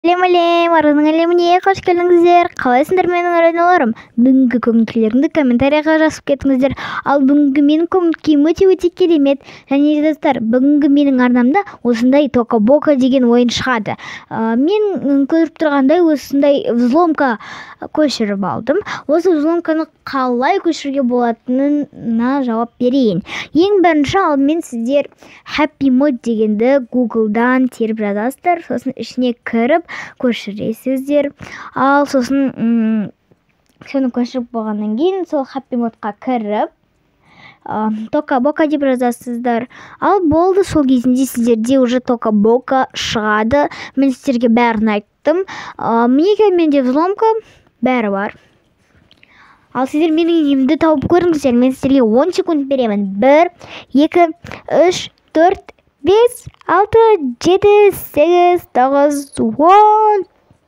Сәлем, арының әлеміне қош келдіңіздер. Қалайсыңдар менің арналарым? Бүгінгі көңіл-күйлеріңді комментарийға жазып кетіңіздер. Ал бүгінгі менің көңіл-күйім өте керемет. Және достар, бүгінгі менің арнамда осындай Тока-Бока деген ойын шығады. Мен көріп тұрғандай осындай взломка көшіріп алдым. Осы взломканы қалай көшіруге болатынына жауап берейін. Ең бірінші алдымен сіздер Happy Mod дегенді Google'дан теріп жазасыздар. Сосын ішіне кіріп көшіресіздер. Ал сосын соны көшіріп болғаннан кейін сол Happy Modқа кіріп Тока-Бока деп жазасыздар. Ал болды, сол кезінде сіздерде уже Тока-Бока шығады. Мен сіздерге бәрін айттым. Мінекей менде взломка бәрі бар. Ал сіздер менің емді тауып көріңіздер. Мен сіздерге 10 секунд беремін. 1, 2, 3, 4, 5, 6, 7, 8, 9, 10.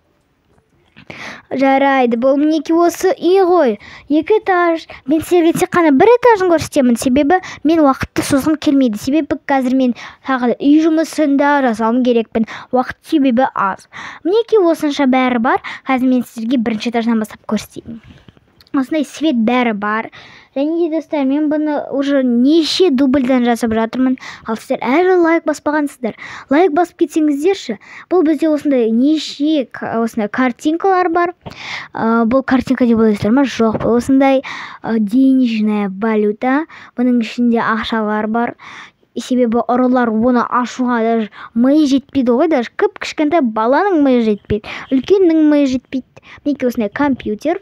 Жарайды, бұл мінекей осы үй ғой. 2 этаж. Мен сіздерге тек қана 1 этажын көрсетемін. Себебі мен уақытты созғым келмейді. Себебі қазір мен тағы үй жұмысында жасауым керекпін. Уақыт себебі аз. Мінекей осынша бәрі бар. Қазір мен сіздерге 1-ші этаждан бастап көрсетейін. Осындай свет бәрі бар. Және де достар, мен бұны уже неше дубльдан жасап жатырмын. Ал сіздер әлі лайк баспағансыздар. Лайк басып кетсеңіздерші. Бұл бізде осындай неше осындай картинкалар бар. Бұл картинка деп ойлайсыздар ма? Жоқ, бұл осындай денежная валюта. Бұның ішінде ақшалар бар. Себебі ұрылар оны ашуға даже миы жетпейді ғой, даже кішкентай баланың миы жетпейді, үлкеннің миы жетпейді. Мінекей осындай компьютер.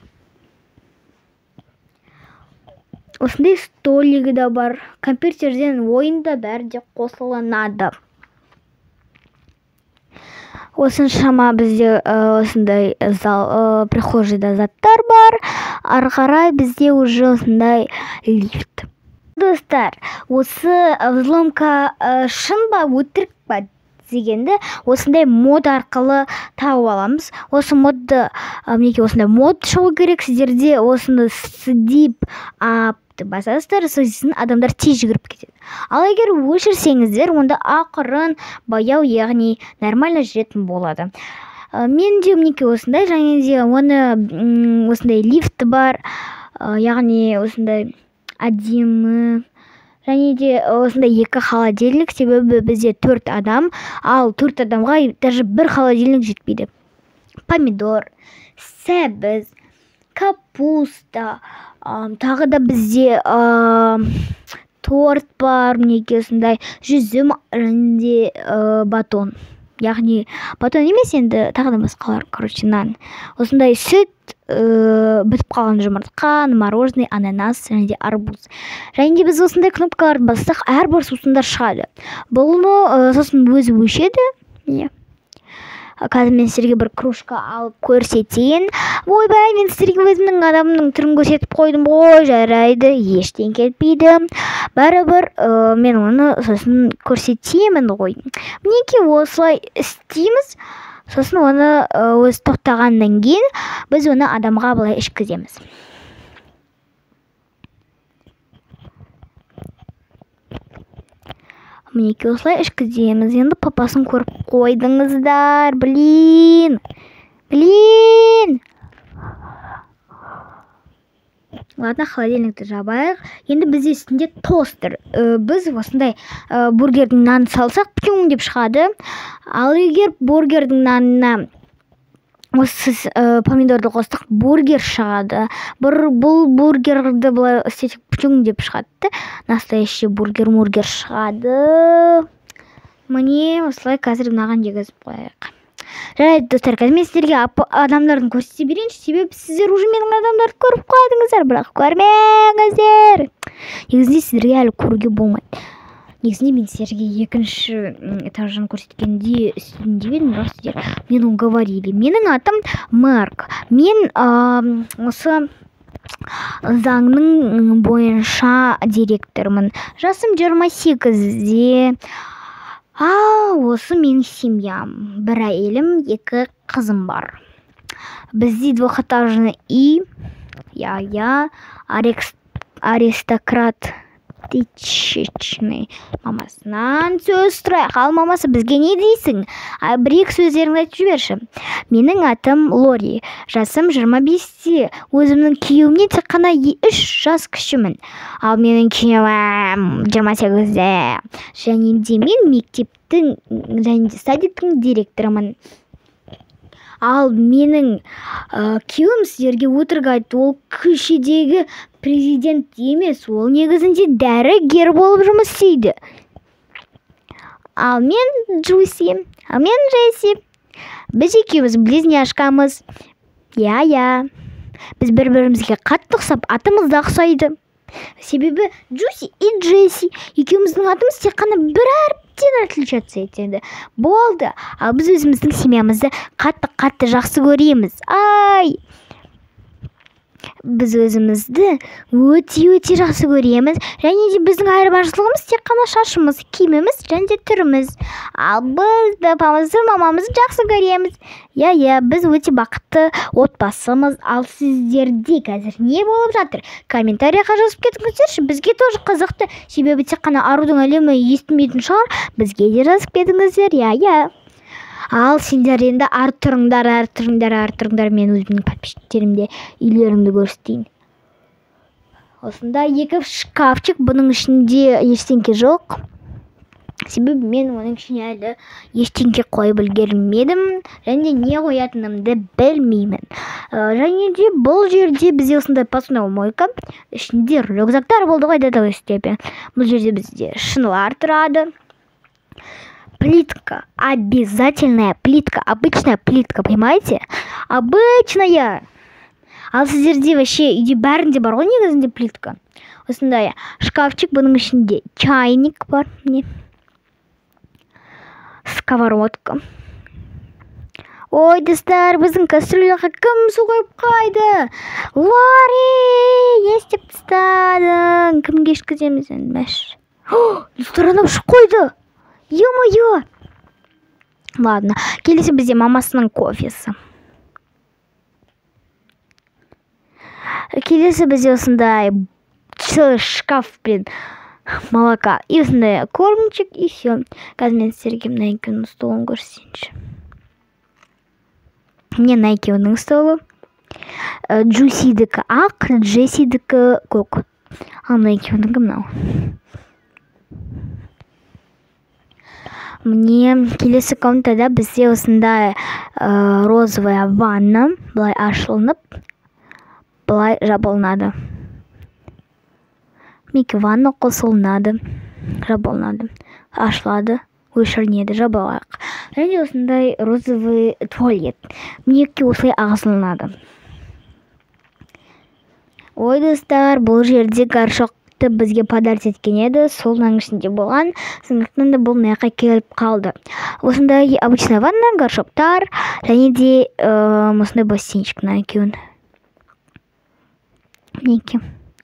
Осындай столигі да бар. Компьютерден ойында бәрі де қосылынады. Осыншама бізде осындай зал, прихожийда заттар бар. Ары қарай бізде уже осындай лифт. Достар, осы взломка шын ба, өтірік па дегенді осындай мод арқылы тауып аламыз. Осы модды, мінекей осындай мод шығу керек. Сіздерде осыны сдип апты басасыздар, сосын адамдар тез жүгіріп кетеді. Ал егер өшірсеңіздер, онда ақырын, баяу, яғни нормально жүретін болады. Менде мінекей осындай, және де оны осындай лифт бар, яғни осындай әдемі. Және де осындай 2 холодильник, себебі бізде 4 адам, ал 4 адамға даже 1 холодильник жетпейді. Помидор, сәбіз, капуста, тағы да бізде торт бар, мінекей осындай жүзім және де батон. Яғни батон емес, енді тағы да басқалар, нан. Осындай сүт, бітіп қалған жұмыртқа, мороженое, ананас және де арбуз. Және де біз осындай кнопкаларды бассақ, әрбір сусындар шығады. Бұны сосын өзі өшеді. Қазір мен сіздерге бір кружка алып көрсетейін. Ойбай, мен сіздерге өзімнің адамның түрін көрсетіп қойдым ғой, жарайды, ештен кетпейді. Бәрібір мен оны сосын көрсетемін ғой. Мінекей осылай істейміз. Сосын оны өз тоқтағаннан кейін біз оны адамға былай ішкіземіз. Мінекей осылай ішкіземіз. Енді папасын көріп қойдыңыздар. Блин. Ладно, холодильникті жабайық. Енді бізде үстінде тостер. Біз осындай бургердің нанын салсақ, пюң деп шығады. Ал егер бургердің нанына осы помидорды қостық, бургер шығады. Бұл бургерді былай істесек, пюң деп шығады. Настоящий бургер шығады. Міне осылай қазір мынаған жегізіп қояйық. Жарайды, достар, қазір мен сіздерге адамдардың көрсете берейінші, себебі сіздер уже менің адамдарды көріп қойдыңыздар, бірақ көрмеңіздер. Негізінде сіздерге әлі көруге болмайды. Негізінде мен сіздерге 2-ші этажын көрсеткенде үстінде едім, бірақ сіздер мен уговорили. Менің атым Марк. Мен осы заңның бойынша директормын. Жасым 28-де. Осы менің семьям. 1 әйелім, 2 қызым бар. Бізде двухэтажный үй. Аристократ тысячный. Мамасынан сөз сұрайық. Ал мамасы бізге не дейсің? Бір-екі сөздеріңді айтып жіберші. Менің атым Лори. Жасым 25-те. Өзімнің күйеуімнен тек қана 3 жас кішімін. Ал менің күйеуім 28-де. Және де мен мектептің және де садиктің директорымын. Ал менің күйеуім сіздерге өтірік айтты. Ол көшедегі президент емес, ол негізінде дәрігер болып жұмыс істейді. Ал мен Джуси, ал мен Джесси. Біз екеуміз близняшкамыз. Я. Біз бір-бірімізге қатты ұқсап, атымыз да ұқсайды. Себебі Джуси и Джесси екеуміздің атымыз тек қана бір әріптен отличаться етеді. Болды. Ал біз өзіміздің семьямызды қатты жақсы көреміз. Біз өзімізді өте жақсы көреміз. Және де біздің айырмашылығымыз тек қана шашымыз, киіміміз және де түріміз. Ал біз папамызды, мамамызды жақсы көреміз. Біз өте бақытты отбасымыз. Ал сіздерде қазір не болып жатыр? Комментарийға жазып кетіңіздерші. Бізге тоже қызықты. Себебі тек қана арудың әлемі естімейтін шығар. Бізге де жазып кетіңіздер. Ал сендер енді ар тұрыңдар. Мен өзімнің подписчиктерімде үйлеріңді көрсетейін. Осында 2 шкафчик, бұның ішінде ештеңке жоқ. Себебі мен оның ішіне әлі ештеңке қойып үлгермедім. Және де не қоятынымды білмеймін. Және де бұл жерде бізде осындай посудная мойка. Ішінде рюкзактар болды ғой, дедовый степень. Бұл жерде бізде шынылар тұрады. Плитка, обязательная плитка, обычная плитка, понимаете? Обычная. Ал сіздерде вообще үйде бәрінде бар ғой негізінде плитка. Осындай шкафчик, бұның ішінде чайник бар, міне. Сковородка. Ой, достар, біздің кастрюляға кім су қойып қойды? Лори, не істеп тастадың? Кімге ішкіземіз енді? Достар, анау ішіп қойды. Ё-моё! Ладно, келесі бізде мамасының кофесі. Келесі бізде осындай целый шкаф пен молока. И осындай кормчик, и все. Қазір мен сіздерге мына екеуінің столын көрсетейінші. Мне мына екеуінің столы. Джусидікі ақ, Джессидікі көк. Ал мына екеуінікі мынау. Мне келесі комнатада бізде осындай розовая ванна, былай ашылынып, былай жабылынады. Мінекей ванна қосылынады, жабылынады, ашылады, өшірінеді, жабылайық. Және осындай розовый туалет. Мінекей осылай ағызылынады. Ой, достар, бұл жерде горшок бізге подарить еткен еді, сол ішінде болған, сондықтан да бұл мына келіп қалды. Осындай обычный ванна, горшоктар, және де осындай бассейнчик мына екеуін. Мінекей.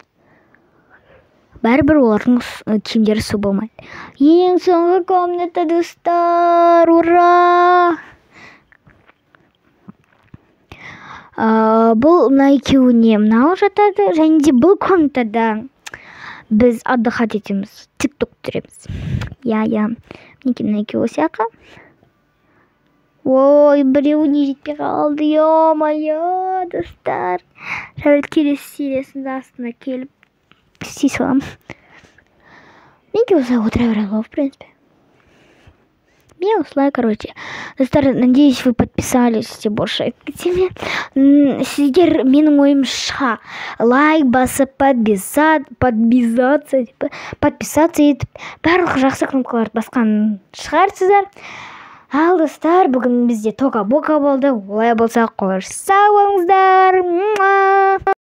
Бәрібір олардың киімдері су болмайды. Ең соңғы комната, достар, ура! Бұл мына екеуіне мынау жатады, және де бұл комнатада біз отдыхать етеміз, тик-ток көреміз. Мінекей мына екеуі сияқты. Ой, біреуіне жетпей қалды, ё-моё, достар. Жарайды, келесі сериясында астына келіп істей салам. Мінекей осылай отыра береді, в принципе. Мен осылай, короче. Достар, надеюсь, вы подписались, все больше этими. Сіздер менің ойымша лайк басып, подписаться етіп, барлық жақсы кнопкаларды басқан шығарсыздар. Ал достар, бүгін бізде тока-бока болды. Олай болса, қош сау болыңыздар.